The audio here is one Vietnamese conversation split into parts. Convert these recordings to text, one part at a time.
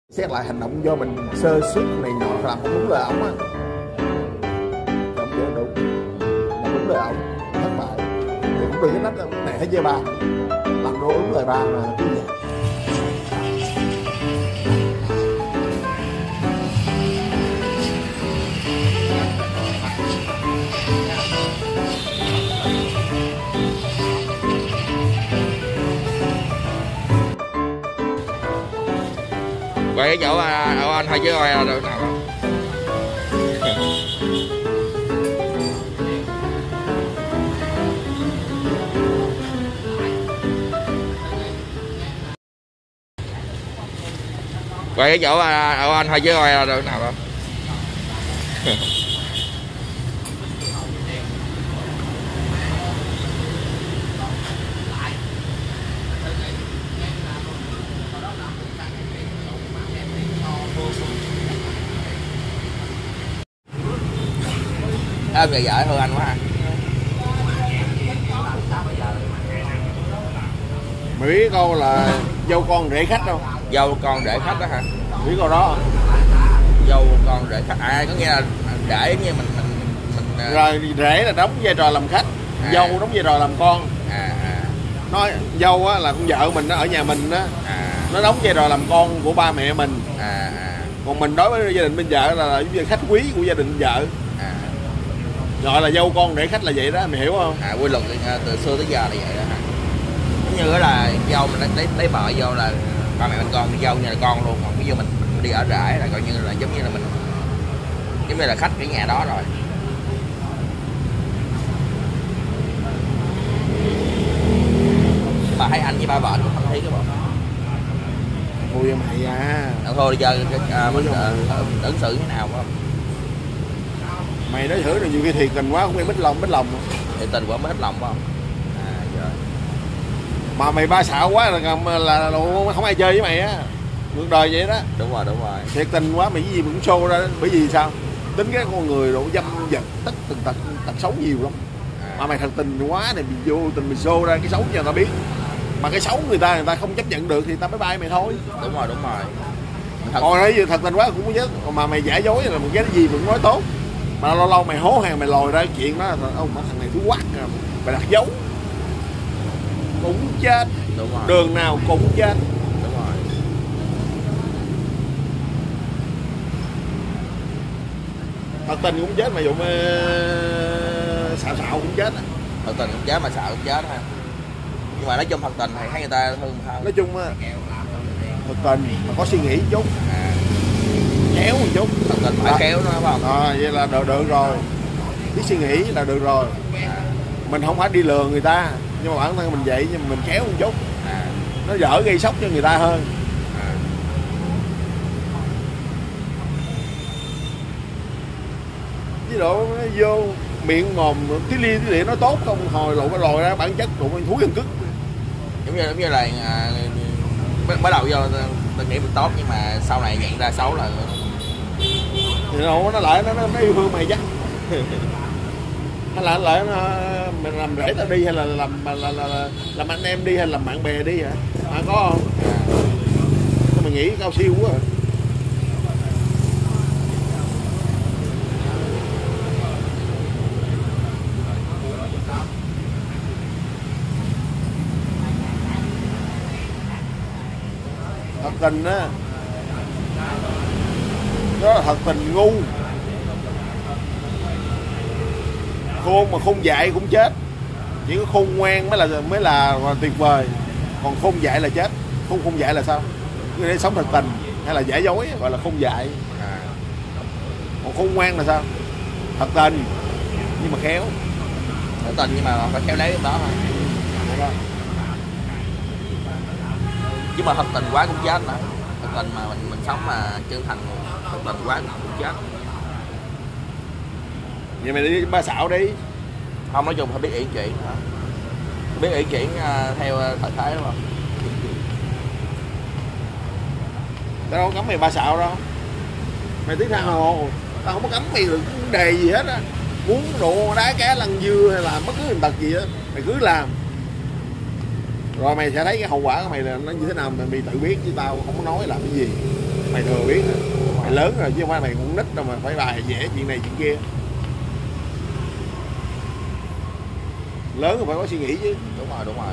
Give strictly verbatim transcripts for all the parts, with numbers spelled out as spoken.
Xét lại hành động do mình sơ suất này nọ làm không đúng lời ổng á, không chơi đúng, làm đúng lời ổng thất bại thì cũng đừng cái nách này thấy chơi ba làm đồ đúng lời ba mà cứ vậy. Quay cái chỗ à, anh thôi chứ coi được nào đâu. Quay cái chỗ à, anh thôi chứ coi được nào đâu. Em giờ vợ hơn anh quá ha. Mày biết câu là dâu con rể khách không? Dâu con rể khách đó hả? Biết câu đó không? Dâu con rể khách à, có nghĩa là để như mình mình mình rồi rể là đóng vai trò làm khách, à. Dâu đóng vai trò làm con. À, à. Nói dâu á là con vợ mình nó ở nhà mình á, à. nó đóng vai trò làm con của ba mẹ mình. À, à. Còn mình đối với gia đình bên vợ là, là khách quý của gia đình vợ. À. Gọi là dâu con rể khách là vậy đó, mày hiểu không? À, quy luật từ xưa tới giờ là vậy đó hả? Giống như là dâu mình lấy lấy vợ vô là ba mẹ mình con dâu như là con luôn, còn ví dụ mình, mình đi ở rể là coi như là giống như là mình giống như là khách cái nhà đó rồi. Mà thấy anh với ba vợ cũng không thấy cái bộ Ôi mày à. à, thôi giờ à, mình à, ứng xử thế nào không? Mày nói thử là nhiều khi thiệt tình quá không em bích lòng bích lòng Thiệt tình quá mới hết lòng phải không? À rồi. Mà mày ba xạo quá là, là, là, là không ai chơi với mày á, ngược đời vậy đó. Đúng rồi, đúng rồi. Thiệt tình quá mày cái gì mà cũng show ra, bởi vì sao? Tính cái con người độ dâm dật tất từng tật tật xấu nhiều lắm. À. Mà mày thật tình quá này bị vô tình mày show ra cái xấu cho người ta biết. Mà cái xấu người ta người ta không chấp nhận được thì ta mới bay mày thôi. Đúng rồi, đúng rồi. Thật... Còn đấy thật tình quá cũng không chết. Còn mà mày giả dối là một cái gì cũng nói tốt. Mà lâu lâu mày hố hàng mày lòi ra cái chuyện đó, ông thằng này thú quắc mày đặt dấu cũng chết. Đúng rồi. Đường nào cũng chết. Đúng rồi. Thật tình cũng chết mà dụng xạo xạo cũng chết. Thật tình cũng chết mà xạo cũng chết ha. Nhưng mà nói chung thật tình thì thấy người ta thương hơn. Nói chung á, thật tình mà có suy nghĩ chút, à. Kéo một chút. Thật tình phải à. Kéo nó phải không? À, vậy là được, được rồi. Biết suy nghĩ là được rồi. À. Mình không phải đi lừa người ta, nhưng mà bản thân mình vậy nhưng mà mình kéo một chút. À. Nó đỡ gây sốc cho người ta hơn. À. Với độ nó vô miệng mồm tí li tí lịa nó tốt không, hồi lộ cái lòi ra bản chất của con thú ăn cứt. Giống như giống như là à, bắt đầu vô tôi nghĩ mình tốt nhưng mà sau này nhận ra xấu là thì nó nó lại nó nó yêu thương mày chắc. Hay là lại nó, mình làm rễ tao đi hay là làm là, là, là, làm anh em đi hay làm bạn bè đi hả? À, có không? À. Mày nghĩ cao siêu quá. Thật tình á, đó là thật tình ngu. Khôn mà khôn dại cũng chết. Chỉ có khôn ngoan mới là mới là tuyệt vời. Còn khôn dại là chết. Khôn khôn dại là sao? Người để sống thật tình hay là giả dối gọi là khôn dại. À. Còn khôn ngoan là sao? Thật tình nhưng mà khéo. Thật tình nhưng mà phải khéo léo cái đó thôi. Chứ mà thật tình quá cũng chết nữa. Thật tình mà mình mình sống mà chân thành thật tình quá cũng chết. Vậy mày đi ba xạo đi. Không, nói chung phải biết uyển chuyển hả? Biết uyển chuyển uh, theo thời thế đúng không? Tao đâu cấm mày ba xạo đâu. Mày tiếng tha hồ. Tao không có cấm mày được vấn đề gì hết á. Muốn độ đá cá lăn dưa hay là bất cứ hình tật gì á mày cứ làm. Rồi mày sẽ thấy cái hậu quả của mày là nó như thế nào mày, mày tự biết chứ tao không có nói làm cái gì. mày thừa biết rồi. Mày lớn rồi chứ không phải mày cũng nít đâu mà phải bài vẽ chuyện này chuyện kia. Lớn rồi phải có suy nghĩ chứ. Đúng rồi, đúng rồi.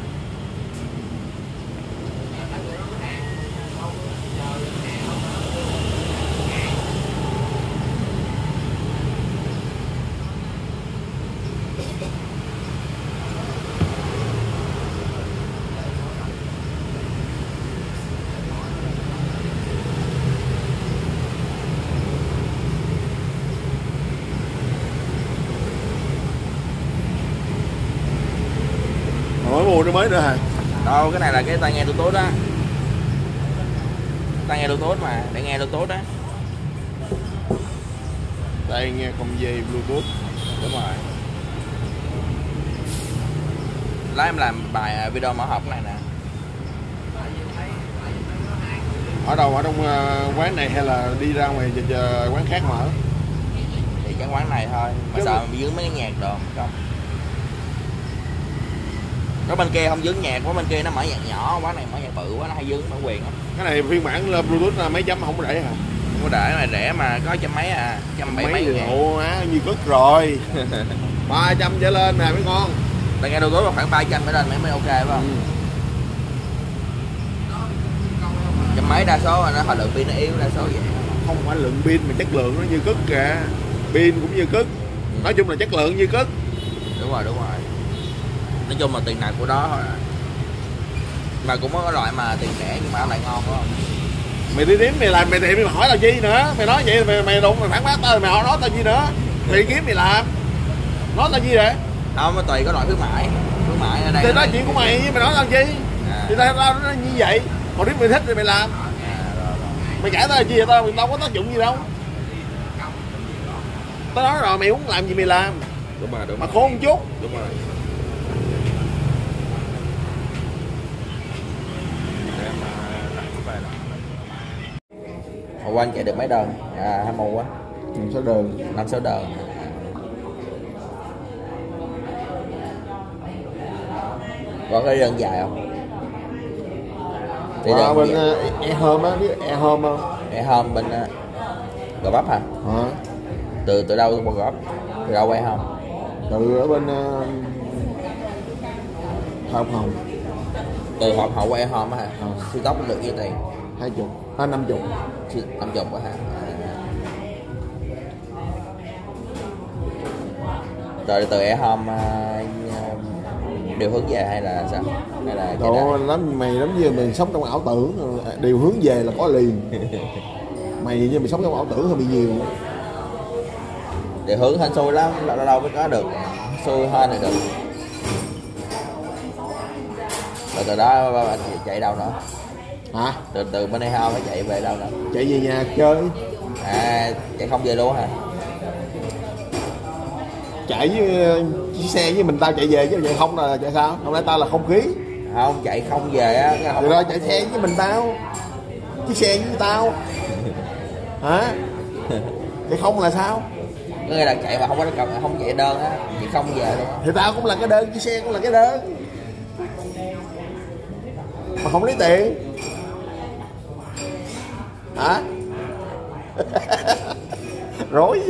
Mới mua nó mới nữa hả? Đâu, cái này là cái tai nghe Bluetooth á. Tai nghe Bluetooth mà, để nghe Bluetooth á. Tai nghe không dây Bluetooth. Đúng rồi. Lát em làm bài video mở hộp này nè. Ở đâu, ở trong uh, quán này hay là đi ra ngoài chờ, chờ quán khác mở? Thì cái quán này thôi. Mà Chứ sợ mà... bị dướng mấy cái nhạc đồ không? Cái bên kia không dướng nhạc, quá bên kia nó mở nhạc nhỏ, quán này mở nhạc bự quá, nó hay dướng bản quyền lắm. Cái này phiên bản Bluetooth là mấy chấm không có để hả? Không có để mà rẻ mà có trăm mấy à, trăm bảy mấy ngàn. Ồ á, như cất rồi. ba trăm trở lên nè mấy con. Tai nghe Bluetooth là khoảng ba trăm trở lên mới mới ok phải không? Ừ. Trăm mấy đa số là nó hồi lượng pin nó yếu, đa số vậy. Không phải lượng pin mà chất lượng nó như cất kìa. Pin cũng như cất. Ừ. Nói chung là chất lượng như cất. Đúng rồi, đúng rồi. Nói chung là tiền nào của đó thôi à. Mà cũng có loại mà tiền rẻ nhưng mà lại ngon phải không? Mày đi kiếm mày làm mày tiệm mày hỏi tao chi nữa? Mày nói vậy mày mày đụng mày phản bác tao mày hỏi nói tao chi nữa? Mày đi kiếm mày làm. Nói tao chi vậy? Không, nó tùy có loại khuyến mãi. Khuyến mãi ở đây. Thì nói chuyện của mày mày nói tao chi? À. Thì tao tao nói như vậy. Còn nếu mày thích thì mày làm. À, rồi, rồi. Mày cãi tao là chi vậy tao đâu có tác dụng gì đâu. Tao nói rồi mày muốn làm gì mày làm. Đúng rồi, đúng mà khôn một chút. Đúng rồi. Hồi qua anh chạy được mấy đơn? À, ham mù quá. năm sáu đơn. Năm sáu đơn. Có cái đơn dài không? Wow, bên uh, e-home á, biết e-home không? E-home bên uh, Gò Vấp hả? Hả? Từ từ đâu Gò Vấp? Từ đâu quay không? Từ ở bên uh, Hồng Hồng. Từ hộp hậu qua e-home hả? Ờ. Siêu tốc được nhiêu tiền? Hai chục, hai năm chục. Năm chục hả? Rồi từ e-home uh, điều hướng về hay là sao? Hay là Đồ lắm mày lắm như mình sống trong ảo tưởng, điều hướng về là có liền. Mày như mày sống trong ảo tưởng hơi bị nhiều. Điều hướng hên xui lắm, lâu lâu mới có được. Xui hơn này được. Rồi từ đó chạy đâu nữa? Hả? Từ từ bên đây hao phải chạy về đâu nữa? Chạy về nhà chơi. À, chạy không về luôn hả? Chạy với chiếc xe với mình tao chạy về chứ chạy không là chạy sao? Hôm nay tao là không khí. Không, chạy không về á. Không... Rồi chạy xe với mình tao. Chiếc xe với tao. Hả? Chạy không là sao? Có nghĩa là chạy mà không có không chạy đơn á, chạy không về luôn. Thì tao cũng là cái đơn, chiếc xe cũng là cái đơn. Mà không lấy tiền. Hả? Rối.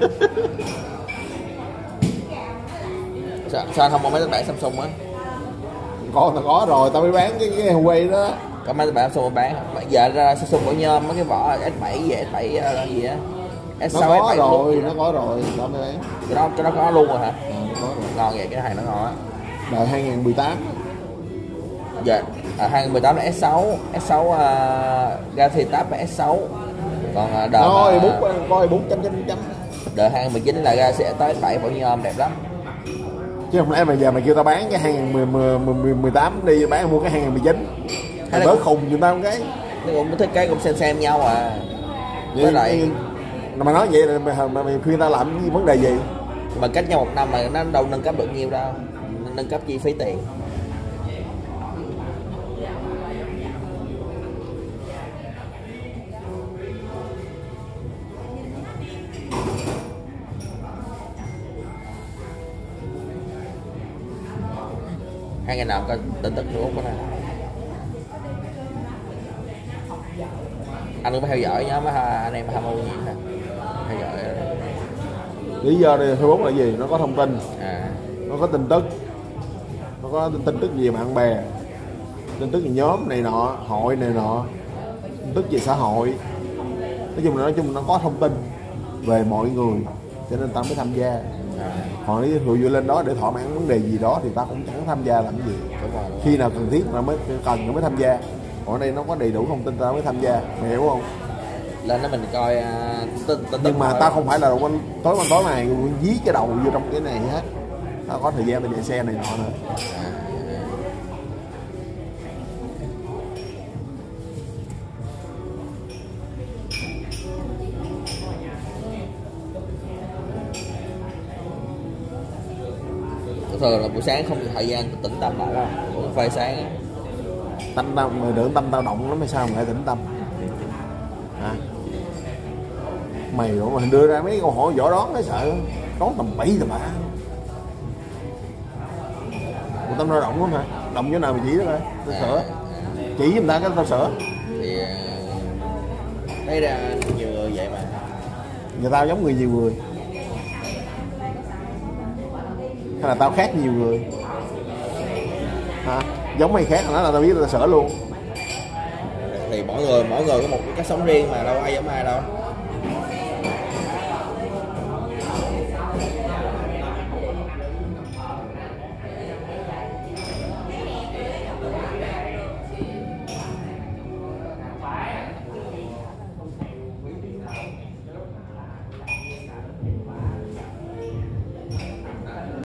Sao, sao không mua mấy cái bản Samsung á? Có tao có rồi, tao mới bán cái cái Huawei đó. Có mấy cái bản Samsung bán. Giờ ra Samsung của nhôm mấy cái vỏ S bảy về S bảy là gì á? S sáu, nó có S bảy rồi, nó có rồi, tao mới bán. Cái đó cái đó có luôn rồi hả? Ừ, có rồi. Ngon vậy, cái hàng nó ngon á. Đời hai không một tám. Dạ, à, hai không một tám là S sáu, S sáu uh, Galaxy Tab là S sáu. Còn uh, đời Coi bút coi bút chấm chấm chấm. Đời hai không một chín là Galaxy tới S bảy vỏ nhôm đẹp lắm. Chứ không lẽ mà giờ mày kêu tao bán cái hai không một tám đi bán mua cái hai không một chín. Hay là khùng giùm tao một cái. Nó cũng thích cái cũng xem xem nhau à. Với vậy lại mà nói vậy là mày, mày, mày khuyên tao làm cái vấn đề gì? Mà cách nhau một năm mà nó đâu nâng cấp được nhiều đâu. Nâng cấp chi phí tiền. Hai ngày nào có tin tức của Úc đó nè. Anh cũng theo dõi nhóm anh em tham mưu gì hả? Theo dõi. Lý do đây Facebook là gì? Nó có thông tin, À. nó có tin tức, nó có tin tức về bạn bè, tin tức về nhóm này nọ, hội này nọ, tin tức về xã hội. Nói chung là nói chung là nó có thông tin về mọi người, cho nên ta mới tham gia. À. Còn ví dụ như lên đó để thỏa mãn vấn đề gì đó thì ta cũng chẳng tham gia làm gì. Đúng rồi, đúng rồi. Khi nào cần thiết là mới cần mới tham gia. Còn ở đây nó có đầy đủ thông tin ta mới tham gia, mày hiểu không? Lên đó mình coi uh, tin tin Nhưng mà ta không phải là quanh tối quanh tối này dí cái đầu vô trong cái này hết. Ta có thời gian ta chạy xe này nọ nữa. À. Thường là buổi sáng không có thời gian tĩnh tâm lại đâu, uống phê sáng. Tâm tao mày đừng tâm tao động lắm hay sao mày lại tĩnh tâm hả? Mày rồi mà đưa ra mấy câu hỏi võ đoán cái sợ đoán tầm bậy tầm bạ. Một tâm lao động lắm hả? Động chỗ nào mày chỉ đó coi tao À. sửa, chỉ giùm ta cái tao sửa. Thì thấy ra nhiều người vậy mà. Người tao giống người nhiều người hay là tao khác nhiều người hả? Giống mày khác nó là tao biết tao sửa luôn. Thì mỗi người mỗi người có một cách sống riêng mà đâu ai giống ai đâu.